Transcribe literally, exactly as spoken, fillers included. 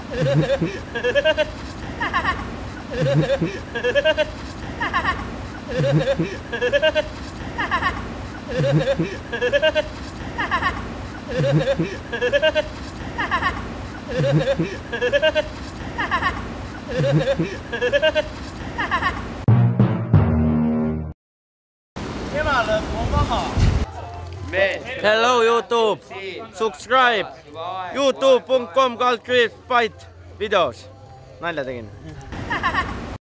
Hello YouTube, subscribe youtube dot com kaldkriips Fight videos. Nalja tegin.